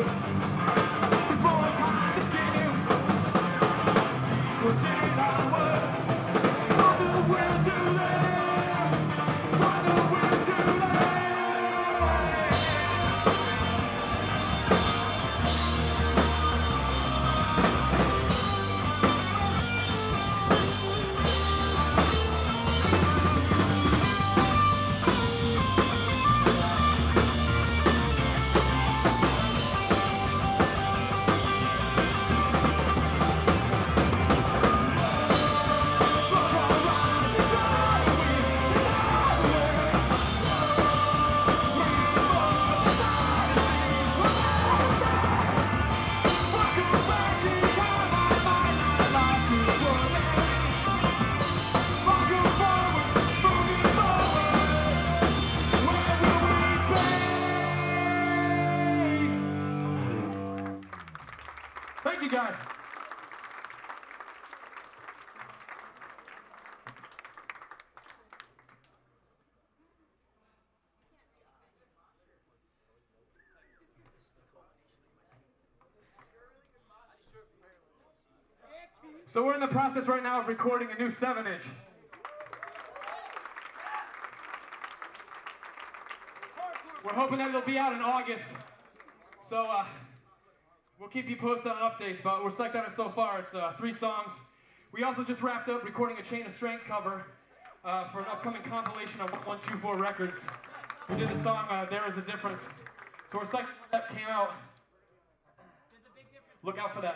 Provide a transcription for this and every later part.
Thank you, guys. So we're in the process right now of recording a new 7-inch. We're hoping that it'll be out in August. So we'll keep you posted on updates, but we're psyched on it so far. It's 3 songs. We also just wrapped up recording a Chain of Strength cover for an upcoming compilation on 1124 Records. We did the song There Is a Difference. So we're psyched that came out. Look out for that.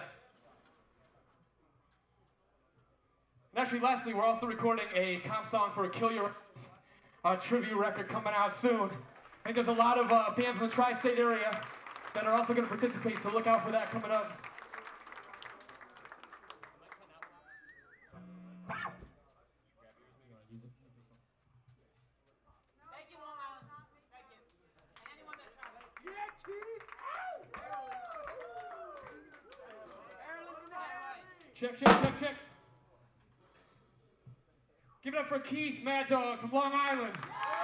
And actually, lastly, we're also recording a comp song for a Kill Your tribute record coming out soon. I think there's a lot of bands in the tri-state area that are also going to participate, so look out for that coming up. Thank you, Long Island. Thank you. And anyone that travels. Yeah, Keith! Check, check, check, check. Give it up for Keith, Mad Dog from Long Island.